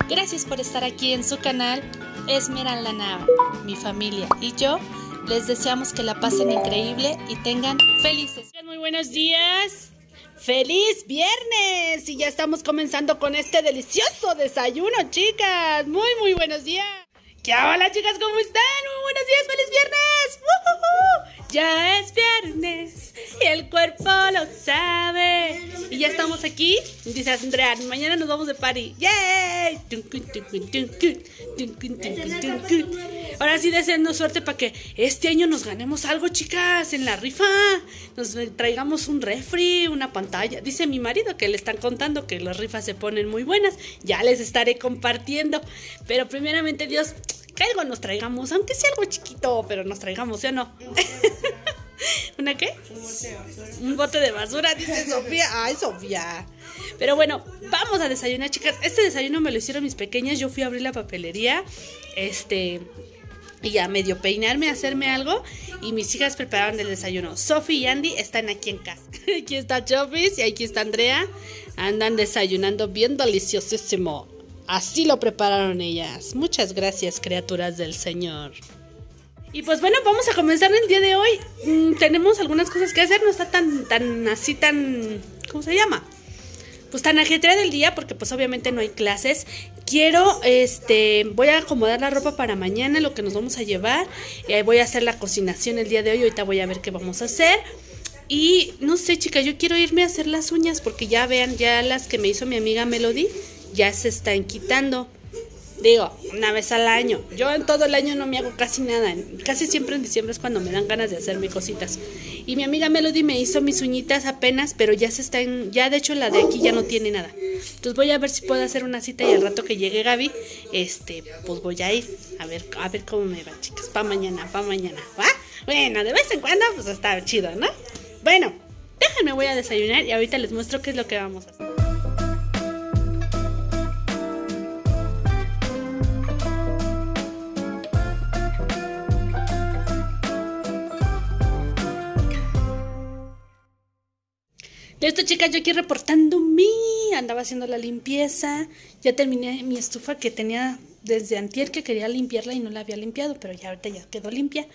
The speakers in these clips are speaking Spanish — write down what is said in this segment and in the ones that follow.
Gracias por estar aquí en su canal Esmeralda Nava. Mi familia y yo les deseamos que la pasen increíble y tengan felices. Muy buenos días. ¡Feliz viernes! Y ya estamos comenzando con este delicioso desayuno, chicas. Muy buenos días. ¿Qué hola, chicas? ¿Cómo están? Muy buenos días, feliz viernes. Ya es viernes y el cuerpo lo sabe. Y ya estamos aquí. Dice Andrea, mañana nos vamos de party. ¡Yay! Ahora sí, deseenos suerte para que este año nos ganemos algo, chicas, en la rifa. Nos traigamos un refri, una pantalla. Dice mi marido que le están contando que las rifas se ponen muy buenas. Ya les estaré compartiendo. Pero primeramente, Dios, que algo nos traigamos, aunque sea algo chiquito, pero nos traigamos, ¿sí o no? ¿Una qué? Un bote de basura, dice Sofía. Ay, Sofía. Pero bueno, vamos a desayunar, chicas. Este desayuno me lo hicieron mis pequeñas. Yo fui a abrir la papelería, y a medio peinarme, hacerme algo. Y mis hijas prepararon el desayuno. Sofi y Andy están aquí en casa. Aquí está Chofis y aquí está Andrea. Andan desayunando bien deliciosísimo. Así lo prepararon ellas. Muchas gracias, criaturas del Señor. Y pues bueno, vamos a comenzar el día de hoy. Tenemos algunas cosas que hacer. No está tan ¿cómo se llama? Pues tan ajetreado el día porque pues obviamente no hay clases. Quiero, voy a acomodar la ropa para mañana, lo que nos vamos a llevar. Voy a hacer la cocinación el día de hoy. Ahorita voy a ver qué vamos a hacer. Y no sé, chicas, yo quiero irme a hacer las uñas porque ya vean, ya las que me hizo mi amiga Melody ya se están quitando. Digo, una vez al año. Yo en todo el año no me hago casi nada. Casi siempre en diciembre es cuando me dan ganas de hacerme cositas. Y mi amiga Melody me hizo mis uñitas apenas, pero ya se están, ya de hecho la de aquí ya no tiene nada. Entonces voy a ver si puedo hacer una cita y al rato que llegue Gaby, pues voy a ir a ver cómo me va, chicas. Pa' mañana, ¿va? Bueno, de vez en cuando pues está chido, ¿no? Bueno, déjenme, voy a desayunar y ahorita les muestro qué es lo que vamos a hacer. Listo, chicas, yo aquí reportándome. Andaba haciendo la limpieza. Ya terminé mi estufa que tenía desde antier que quería limpiarla y no la había limpiado, pero ya ahorita ya quedó limpia.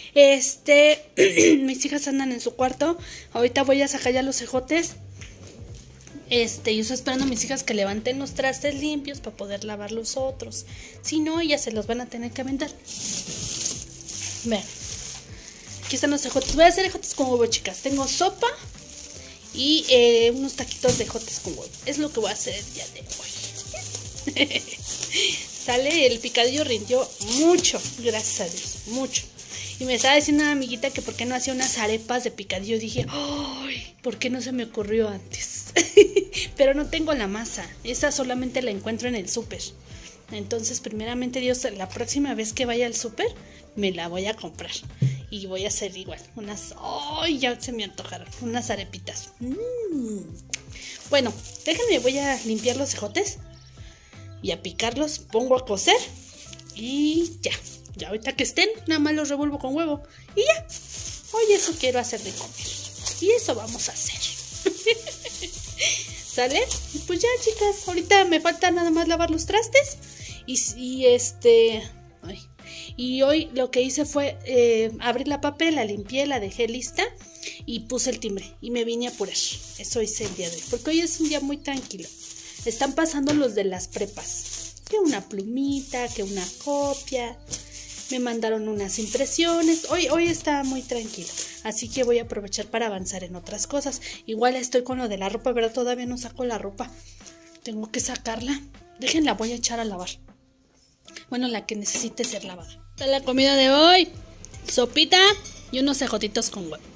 Mis hijas andan en su cuarto. Ahorita voy a sacar ya los ejotes. Yo estoy esperando a mis hijas que levanten los trastes limpios para poder lavar los otros. Si no, ellas se los van a tener que aventar. Vean. Aquí están los ejotes. Voy a hacer ejotes con huevo, chicas. Tengo sopa y unos taquitos de ejotes con huevo. Es lo que voy a hacer el día de hoy. Sale, el picadillo rindió mucho, gracias a Dios, mucho. Y me estaba diciendo una amiguita que por qué no hacía unas arepas de picadillo. Dije, ¡ay! ¿Por qué no se me ocurrió antes? Pero no tengo la masa. Esa solamente la encuentro en el súper. Entonces, primeramente Dios, la próxima vez que vaya al súper, me la voy a comprar. Y voy a hacer igual, ¡ay! Ya se me antojaron, unas arepitas. Bueno, déjenme, voy a limpiar los ejotes y a picarlos, pongo a cocer y ya. Ya ahorita que estén, nada más los revuelvo con huevo y ya. Hoy eso quiero hacer de comer y eso vamos a hacer. ¿Sale? Pues ya, chicas, ahorita me falta nada más lavar los trastes y hoy lo que hice fue abrir la papel, la limpié, la dejé lista y puse el timbre y me vine a apurar. Eso hice el día de hoy, porque hoy es un día muy tranquilo. Están pasando los de las prepas, que una plumita, que una copia. Me mandaron unas impresiones. Hoy está muy tranquilo, así que voy a aprovechar para avanzar en otras cosas. Igual estoy con lo de la ropa, pero todavía no saco la ropa. Tengo que sacarla. Déjenla, voy a echar a lavar. Bueno, la que necesite ser lavada. Esta es la comida de hoy. Sopita y unos ejotitos con huevo.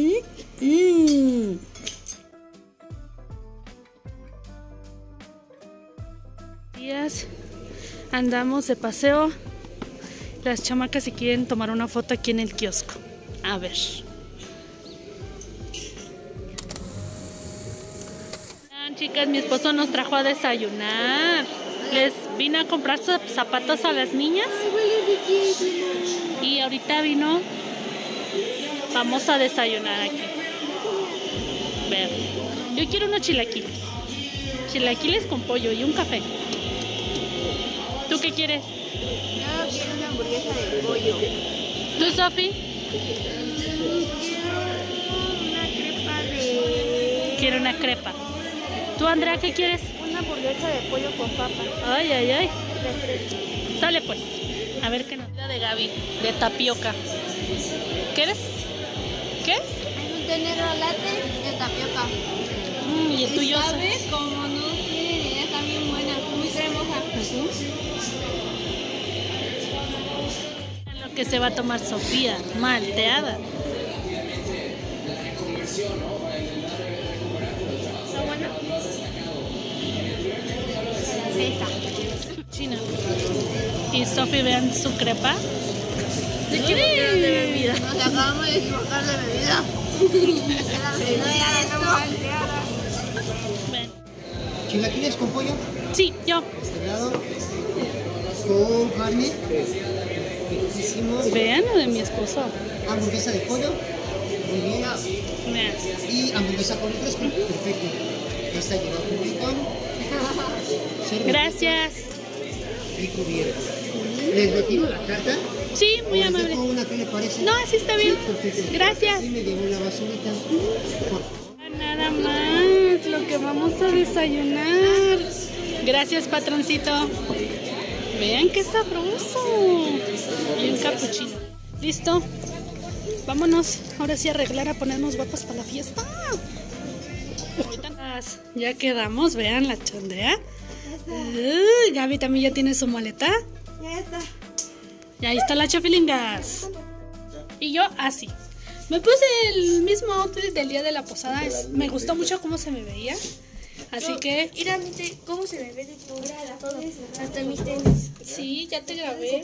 Días. Andamos de paseo. Las chamacas se quieren tomar una foto aquí en el kiosco. A ver. Chicas, mi esposo nos trajo a desayunar. Les vine a comprar zapatos a las niñas. Y ahorita vino. Vamos a desayunar aquí. Ver. Yo quiero unos chilaquiles. Chilaquiles con pollo y un café. ¿Tú qué quieres? Yo quiero una hamburguesa de pollo. ¿Tú, Sofi? Quiero una crepa. ¿Tú, Andrea, qué quieres? Una hamburguesa de pollo con papa. Ay, ay, ay. Sale pues. A ver qué nos da de Gaby, de tapioca. ¿Quieres? ¿Qué? Hay un té negro latte de tapioca. ¿Y el tuyo? ¿Sabe? Como no tiene ni idea, está bien buena, muy cremosa. Lo que se va a tomar Sofía, malteada. ¿Está buena? Esa. China. Y Sofi, vean su crepa. ¿De qué de bebida? Nos acabamos de equivocar de bebida. No era esto. Ven. ¿Chilaquiles con pollo? Sí, yo. Este lado. Con carne. Riquísimo. Vean lo de mi esposo. Hamburguesa de pollo. Muy bien. Vean. Y hamburguesa con refresco. Perfecto. Esta lleva un bacon. Gracias. Y cubierto. ¿Les retiro la carta? Sí, muy ¿O les amable. dejo una? ¿Qué le parece? No, así está bien. Sí, perfecto. Gracias. Y me llevo la basurita. Por favor. Nada más lo que vamos a desayunar. Gracias, patroncito. Vean qué sabroso. Y un capuchino. ¿Listo? Vámonos. Ahora sí a arreglar, a ponernos guapas para la fiesta. Ya quedamos, vean la Andrea. Gaby también ya tiene su maleta. Ya está. Y ahí está la chafilingas. Y yo así. Me puse el mismo outfit del día de la posada. Me gustó mucho cómo se me veía. Así que... Mira, cómo se me ve de todo. Hasta mis tenis. Sí, ya te grabé.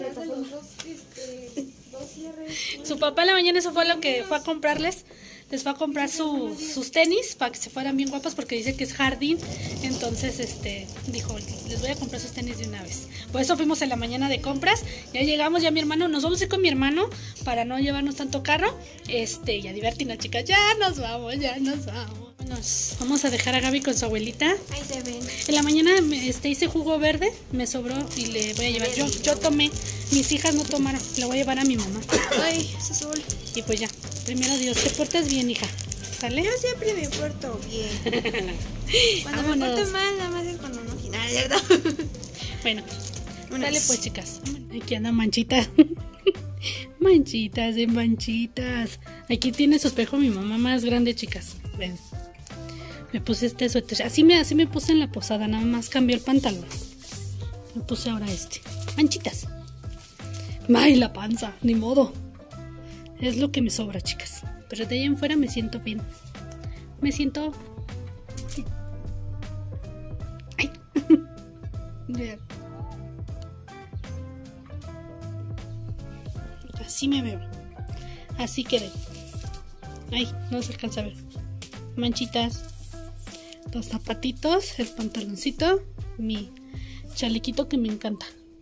Su papá en la mañana eso fue lo que fue a comprarles. Les fue a comprar sus tenis para que se fueran bien guapas porque dice que es jardín. Entonces dijo, les voy a comprar sus tenis de una vez. Por eso fuimos en la mañana de compras. Ya llegamos, ya mi hermano, nos vamos a ir con mi hermano para no llevarnos tanto carro. Y a divertirnos, chicas. Ya nos vamos. Vamos a dejar a Gaby con su abuelita. Ahí se ven. En la mañana hice jugo verde, me sobró y le voy a llevar. Yo tomé, mis hijas no tomaron, le voy a llevar a mi mamá. Ay, es azul. Y pues ya, primero Dios, te portas bien, hija. ¿Sale? Yo siempre me porto bien. Cuando me Vámonos. porto mal, nada más es cuando no quiero. Nada, ¿cierto? Bueno, Vámonos. sale pues, chicas. Aquí anda Manchita. Manchitas de manchitas. Aquí tiene su espejo mi mamá más grande, chicas. Ven. Me puse este suéter. Así me puse en la posada, nada más cambió el pantalón. Me puse ahora este. Manchitas. Ay, la panza, ni modo. Es lo que me sobra, chicas. Pero de ahí en fuera me siento bien. Me siento... Ay. Vean. Así me veo. Así quedé. Ay, no se alcanza a ver. Manchitas. Los zapatitos, el pantaloncito, mi chalequito que me encanta.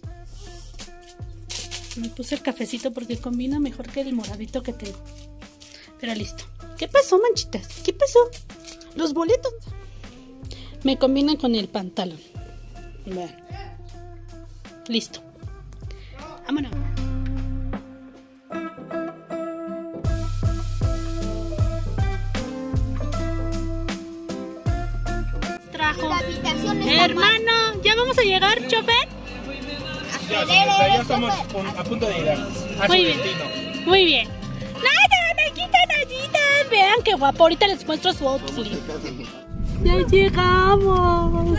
Me puse el cafecito porque combina mejor que el moradito que tengo. Pero listo. ¿Qué pasó, Manchitas? ¿Qué pasó? Los boletos me combinan con el pantalón. Vean. Listo. Vámonos. Trajo. La habitación está Hermano, ¿ya vamos a llegar, chofer? Ya estamos a punto de llegar a su Muy bien. destino. Muy bien. ¡Nada, Nayita, Nayita! Vean qué guapo. Ahorita les muestro su outfit. ¡Ya llegamos!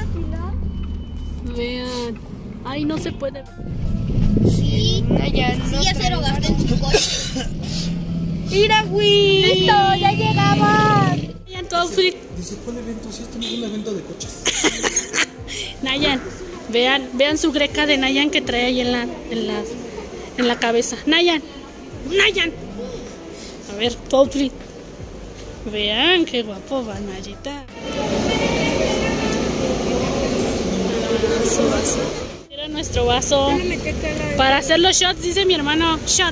Vean. Ay, no se puede ver. Sí, ya se lo gasté en su coche. ¡Mira, güey! ¡Listo! ¡Ya llegamos! Vean tu outfit. Dice, ¿cuál evento? Si esto no es un evento de coches. Nayan, vean su greca de Nayan que trae ahí en la cabeza. Nayan. A ver, tu outfit. Vean qué guapo va Nayita. Su vaso. Era nuestro vaso. Para hacer los shots, dice mi hermano. Shot.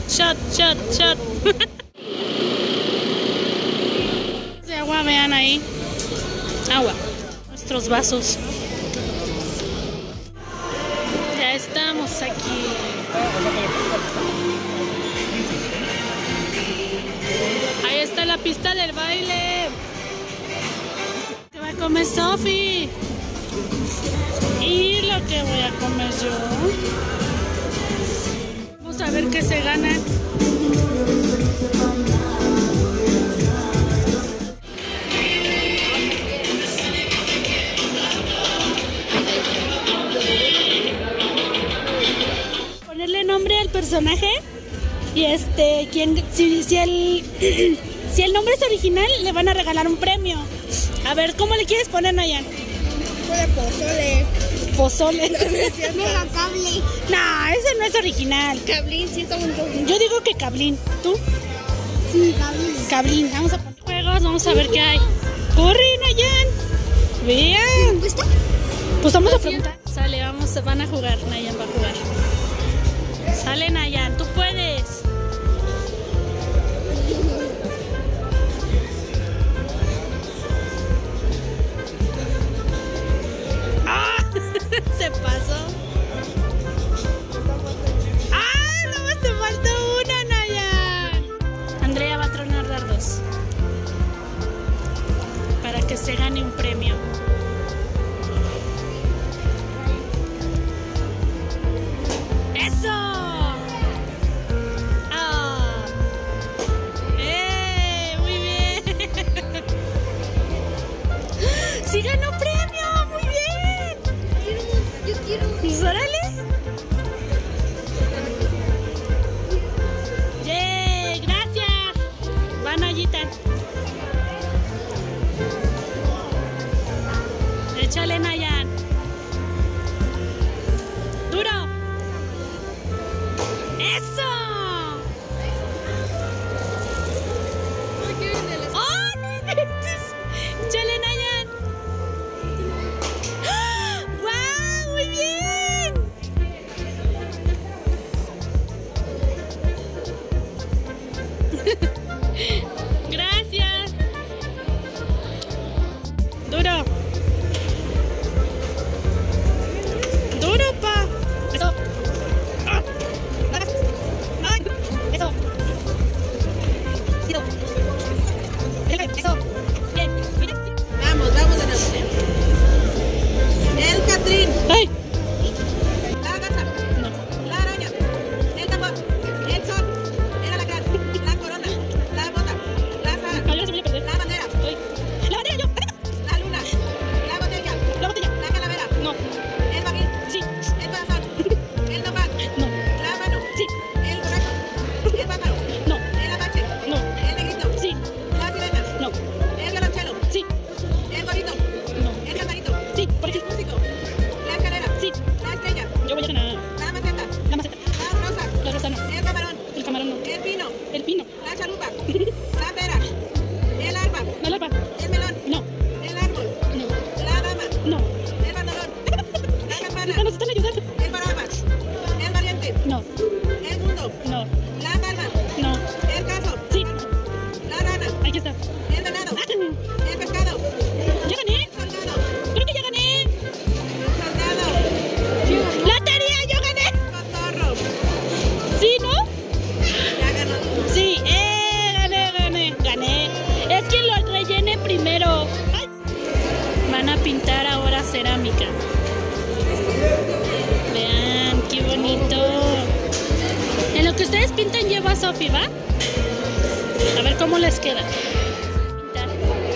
De agua, vean ahí. Agua. Nuestros vasos. Ya estamos aquí. Ahí está la pista del baile. ¿Qué va a comer Sofi? Y lo que voy a comer yo. Vamos a ver qué se ganan. Ponerle nombre al personaje y si el nombre es original le van a regalar un premio. A ver, ¿cómo le quieres poner, Nayan? Pozole. Pozole. Mega cable. No, ese no es original. Cablín, sí está bonito. Yo digo que Cablín. ¿Tú? Sí, cablín. Cablín. Vamos a poner juegos, vamos a ver qué hay. ¡Corre, Nayan! Vean. ¿Cuesta? Pues vamos a preguntar. Sale, van a jugar. Nayan va a jugar. Sale, Nayan, tú puedes. ¡Ah! Se pasó. ¡Ah! No, te faltó una, Nayan. Andrea va a tronar dardos para que se gane un premio. ¡Eso! ¡Ah! ¡Muy bien! ¡Sí ganó premio! ¡Muy bien! Yo quiero. Pues órale. ¡Yay! ¡Gracias! Van allita. Échale, Nayan. ¡Duro! ¡Eso! ¡Oh, no inventes! ¡Échale, Nayan! ¡Ah! ¡Guau! ¡Muy bien! Gracias. Duro. Duro, pa. Eso. Ah. Ay. Eso. Eso. Bien. Mira. Vamos de nuevo. El Catrín. ¡Ay! La garza. No. La araña. El tambor. El sol. El alacrán. La corona. La bota. La sara. Ay, ahora se voy a perder. La bandera. Ay. ¡La bandera yo! La luna. La botella. ¡La botella! La calavera. No. El barril. Sí. El corazón. El nopal. No. La mano. Sí. El borracho. El pájaro. No. El apache. No. El negrito. Sí. La sirena. No. El violonchelo. Sí. El gorrito. No. El cantarito. Sí. Por aquí. El músico. La escalera. Sí. La estrella. Yo voy a ganar. La maceta. La maceta. La rosa. La rosa no. El camarón. El camarón no. El pino. El pino. La chalupa. La pera. El arpa. La lapa. El melón. No. El árbol. No. La dama. No. El bandolón. La campana. Ya nos están ayudando. El paraguas. El valiente. No. El mundo. No. La palma. No. El caso. Sí. La rana. Aquí está. El venado. El pescado. ¡Ya gané! El soldado. ¡Creo que ya gané! Soldado. ¡Lotería! ¡Yo gané! Cotorro. ¿Sí, no? Ya ganó. Sí. Gané. Es que lo rellené primero. ¡Ay! Van a pintar ahora cerámica. Vean, qué bonito. En lo que ustedes pintan lleva a Sofi, ¿va? A ver cómo les queda. Pintar.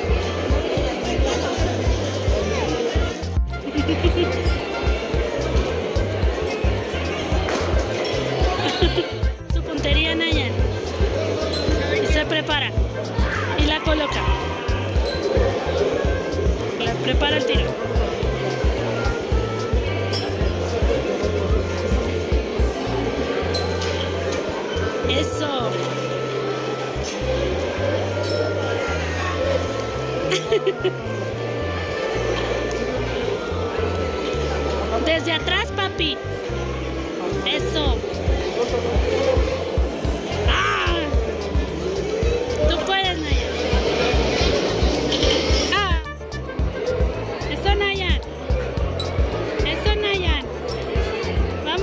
Su puntería, Nayan. Y se prepara. Y la coloca. La prepara el tiro. Eso. Desde atrás, papi. Eso. ¡Ah! Tú puedes, Nayan. ¡Ah! Eso, Nayan. Eso, Nayan. Vamos.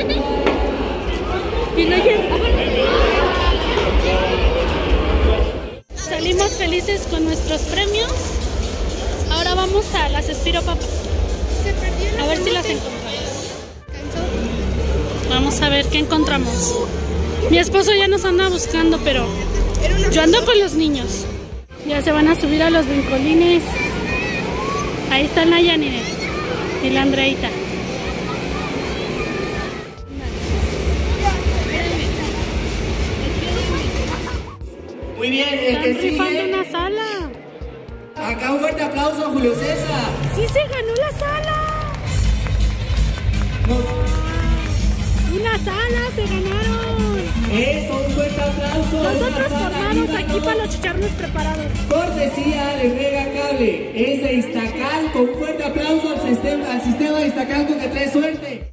Y no llega. Salimos felices con nuestros premios. Ahora vamos a las espiropapas. A ver si las encontramos. Vamos a ver qué encontramos. Mi esposo ya nos anda buscando, pero yo ando con los niños. Ya se van a subir a los brincolines. Ahí está la Yanire y la Andreita. Muy bien, el que Están rifando sigue. una sala. Acá un fuerte aplauso a Julio César. ¡Sí se ganó la sala! ¡Una sala se ganaron! Eso, un fuerte aplauso. Nosotros Una sala formamos linda, aquí ¿no? para los chicharros preparados. Cortesía de Mega Cable. Es de Iztacal. Con un fuerte aplauso al sistema de Iztacalco que trae suerte.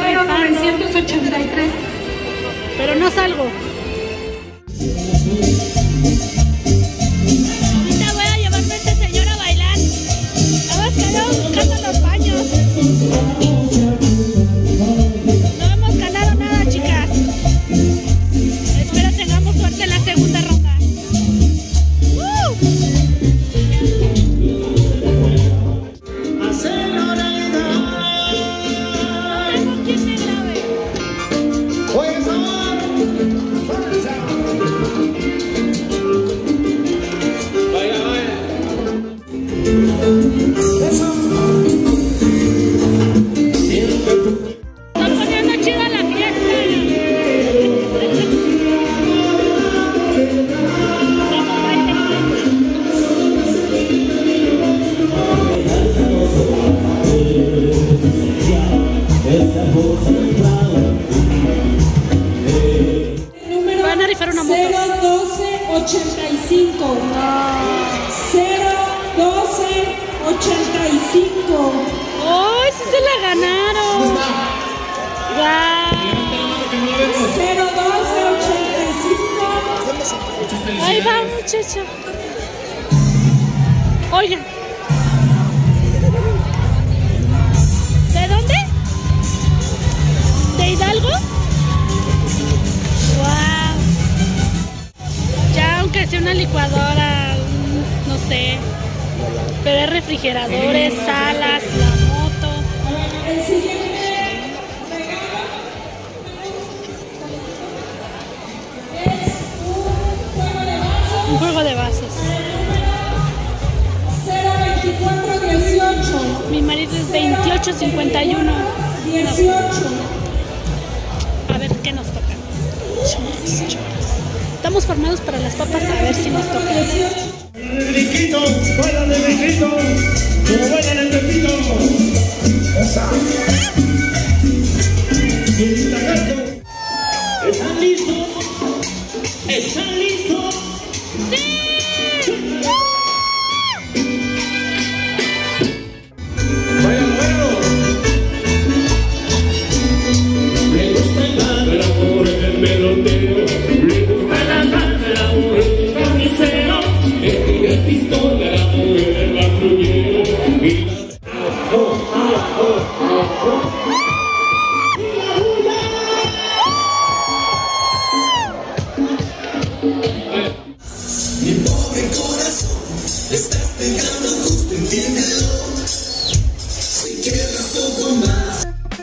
0983. Pero no salgo. Ahorita voy a llevarme a este señor a bailar. Vamos quedamos buscando los baños. No hemos ganado nada, chicas. Espero tengamos suerte en la segunda ronda. No tengo quien me grabe. Está poniendo chida la fiesta. Vamos, baile. Van a rifar una moto. 01285. 01285. ¡Ay, sí se la ganaron! ¡Guau! 01285. Ahí va, muchacha. Oigan. ¿De dónde? ¿De Hidalgo? ¡Wow! Ya, aunque sea una licuadora, no sé. Pero hay refrigeradores, salas, la moto. El siguiente. Un juego de vasos. 02418. Mi marido es 2851. 18. A ver qué nos toca. Estamos formados para las papas, a ver si nos toca. Brinquito, baila de brinquito, como bailan el brinquito. ¿Están listos? ¿Están listos? Vayan, bueno. Me gusta el amor en el meloteo. Me gusta el amor en el carnicero. El pistola, el amor en el patrullero. Mi pobre corazón, estás pegando justo, entiéndelo. Si quieres poco más.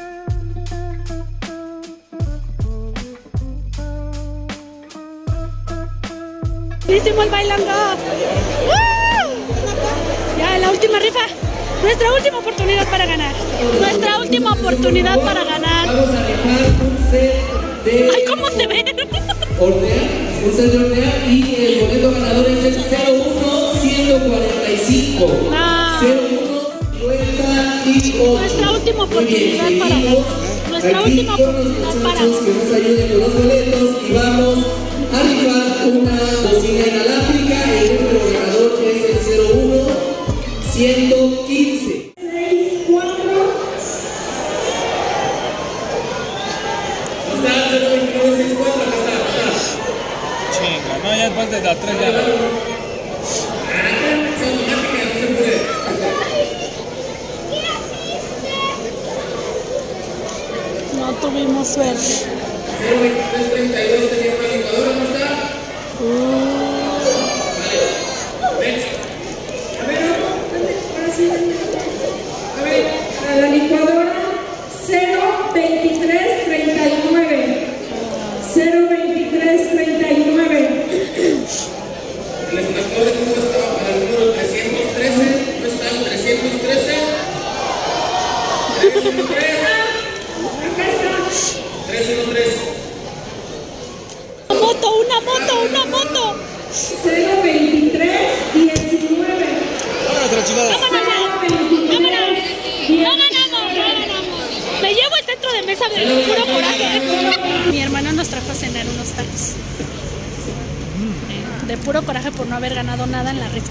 ¡Buenísimo el bailando! ¡Woo! Ya, la última rifa. Nuestra última oportunidad para ganar. Nuestra última oportunidad para ganar. Vamos a rifar un set de ¡Ay, cómo se ve! hornear, un set de hornear y el boleto ganador es el 01145. No. 0158. Nuestra última Muy bien, oportunidad para seguimos ganar. Nuestra aquí última con los oportunidad para muchachos que nos ayuden con los boletos y vamos a rifar una bocina inalámbrica. El número ganador es el 01115. 64. Está el 02964, acá está. Chinga, no, ya después de las 3 ya. No tuve Tuvimos suerte. 02332 tenía una licuadora, ¿no está? Vale. Next. A ver, a la licuadora 02339. 02339. El extractor de jugo estaba para el número 313. ¿No está el 313? 313. Acá está. 313. Una moto. 02319. Vámonos a la chingada. No ganamos. Me llevo el centro de mesa de puro coraje. Mi hermano nos trajo a cenar unos tacos. De puro coraje por no haber ganado nada en la rifa.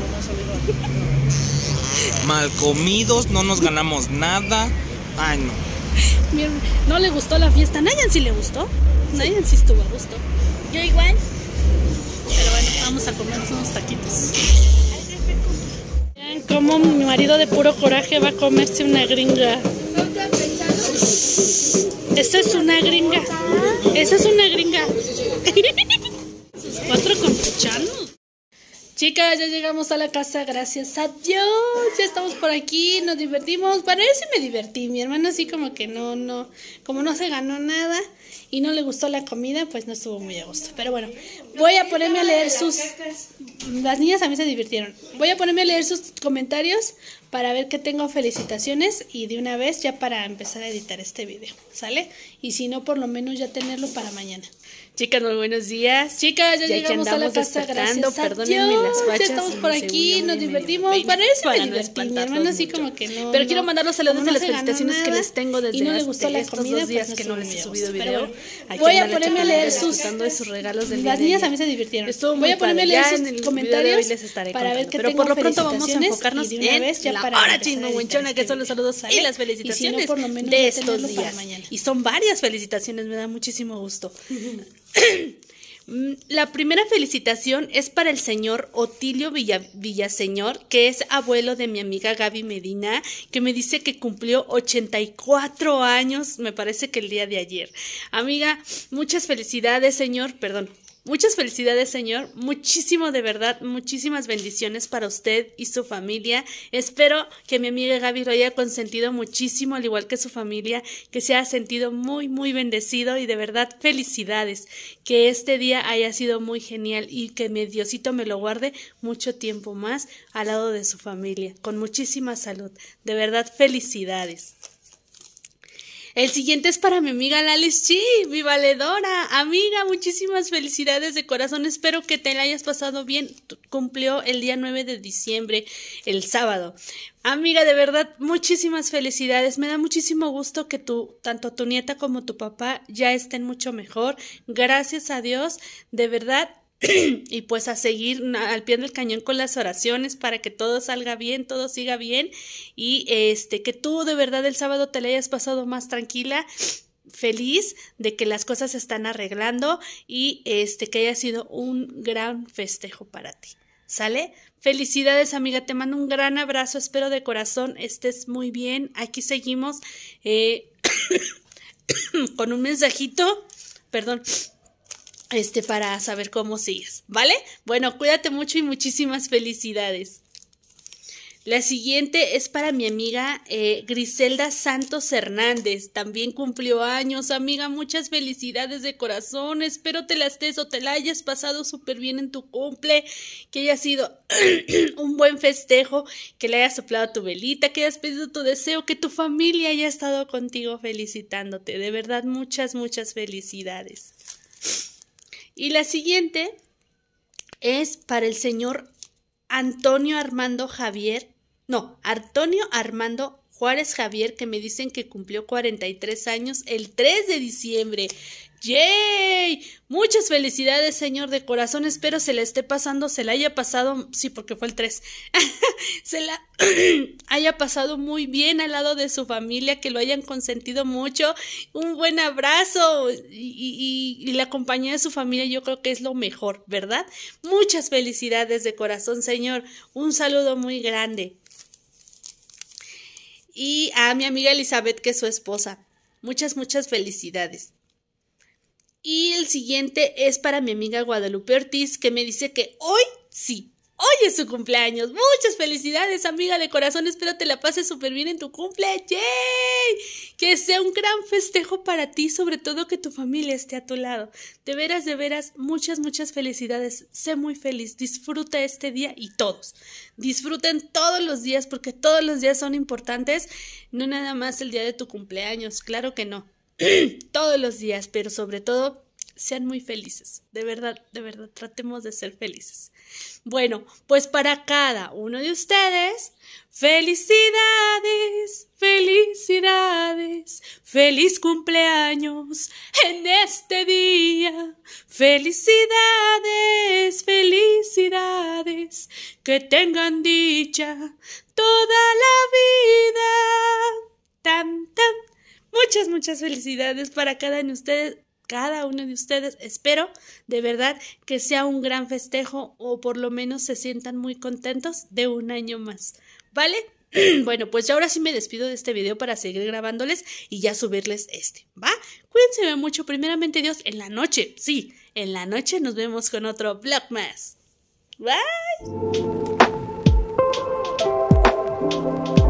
Mal comidos, no nos ganamos nada. Ay, no. No le gustó la fiesta. Nayan sí le gustó. Nayan sí estuvo a gusto. Yo igual. Pero bueno, vamos a comer unos taquitos. Vean cómo mi marido de puro coraje va a comerse una gringa. Esa es una gringa. Esa es una gringa. Sus 4 campechanos. Chicas, ya llegamos a la casa, gracias a Dios. Ya estamos por aquí, nos divertimos. Bueno, yo sí me divertí. Mi hermano así como que como no se ganó nada y no le gustó la comida, pues no estuvo muy a gusto. Pero bueno, voy a ponerme a leer sus... Las niñas a mí se divirtieron. Voy a ponerme a leer sus comentarios para ver que tengo felicitaciones y de una vez ya para empezar a editar este video, ¿sale? Y si no, por lo menos ya tenerlo para mañana. Chicas, muy buenos días. Chicas, ya llegamos a la casa, gracias a perdónenme Dios. las guachas. Ya estamos por aquí, nos divertimos. Para eso me divertí, mi hermano así como que no. Pero quiero mandar los saludos como de no las se ganó felicitaciones que nada les tengo desde y no le gustó la estos comida, 2 días pues que no les he subido pero video. bueno, Aquí voy a anda la ponerme a leer chavalita sus... disfrutando de sus regalos del Las día de niñas a ayer. mí se divirtieron. Estuvo Voy muy a ponerme a padre. leer Ya sus en el video de comentarios hoy les estaré para ver contando. que Pero tengo por lo pronto vamos a felicitaciones enfocarnos y de una vez ya en la para hora empezar a editar chingonchona, que este son los video, saludos y ¿sale? las Y si no, felicitaciones por lo menos de ya estos tenerlo para días. mañana. Y son varias felicitaciones, me da muchísimo gusto. La primera felicitación es para el señor Otilio Villaseñor, que es abuelo de mi amiga Gaby Medina, que me dice que cumplió 84 años, me parece que el día de ayer. Amiga, muchas felicidades, señor, perdón. Muchas felicidades, señor. Muchísimo, de verdad, muchísimas bendiciones para usted y su familia. Espero que mi amiga Gaby lo haya consentido muchísimo, al igual que su familia, que se haya sentido muy, muy bendecido y de verdad, felicidades. Que este día haya sido muy genial y que mi Diosito me lo guarde mucho tiempo más al lado de su familia, con muchísima salud. De verdad, felicidades. El siguiente es para mi amiga Lalis Chi, mi valedora. Amiga, muchísimas felicidades de corazón. Espero que te la hayas pasado bien. Cumplió el día 9 de diciembre, el sábado. Amiga, de verdad, muchísimas felicidades. Me da muchísimo gusto que tanto tu nieta como tu papá ya estén mucho mejor. Gracias a Dios, de verdad. Y pues a seguir al pie del cañón con las oraciones para que todo salga bien, todo siga bien y que tú de verdad el sábado te la hayas pasado más tranquila, feliz de que las cosas se están arreglando y que haya sido un gran festejo para ti. ¿Sale? Felicidades, amiga, te mando un gran abrazo, espero de corazón estés muy bien. Aquí seguimos con un mensajito, perdón, para saber cómo sigues, ¿vale? Bueno, cuídate mucho y muchísimas felicidades. La siguiente es para mi amiga Griselda Santos Hernández. También cumplió años, amiga. Muchas felicidades de corazón. Espero te la estés o te la hayas pasado súper bien en tu cumple. Que haya sido un buen festejo. Que le hayas soplado tu velita. Que hayas pedido tu deseo. Que tu familia haya estado contigo felicitándote. De verdad, muchas, muchas felicidades. Y la siguiente es para el señor Antonio Armando Juárez Javier, que me dicen que cumplió 43 años el 3 de diciembre. ¡Yay! Muchas felicidades, señor, de corazón. Espero se la haya pasado, sí, porque fue el 3, se la haya pasado muy bien al lado de su familia, que lo hayan consentido mucho. Un buen abrazo y la compañía de su familia yo creo que es lo mejor, ¿verdad? Muchas felicidades de corazón, señor. Un saludo muy grande. Y a mi amiga Elizabeth, que es su esposa. Muchas, muchas felicidades. Y el siguiente es para mi amiga Guadalupe Ortiz, que me dice que hoy sí, hoy es su cumpleaños. Muchas felicidades, amiga de corazón. Espero te la pases súper bien en tu cumple. ¡Yay! Que sea un gran festejo para ti, sobre todo que tu familia esté a tu lado. De veras, muchas, muchas felicidades. Sé muy feliz. Disfruta este día y todos. Disfruten todos los días porque todos los días son importantes. No nada más el día de tu cumpleaños, claro que no. Todos los días, pero sobre todo sean muy felices. De verdad, tratemos de ser felices. Bueno, pues para cada uno de ustedes, felicidades, felicidades, feliz cumpleaños en este día. Felicidades, felicidades, que tengan dicha toda la vida. Tan, tan. Muchas, muchas felicidades para cada uno de ustedes. Espero de verdad que sea un gran festejo o por lo menos se sientan muy contentos de un año más, ¿vale? Bueno, pues ya ahora sí me despido de este video para seguir grabándoles y ya subirles ¿va? Cuídense mucho, primeramente Dios, en la noche, sí, en la noche nos vemos con otro vlog más. Bye.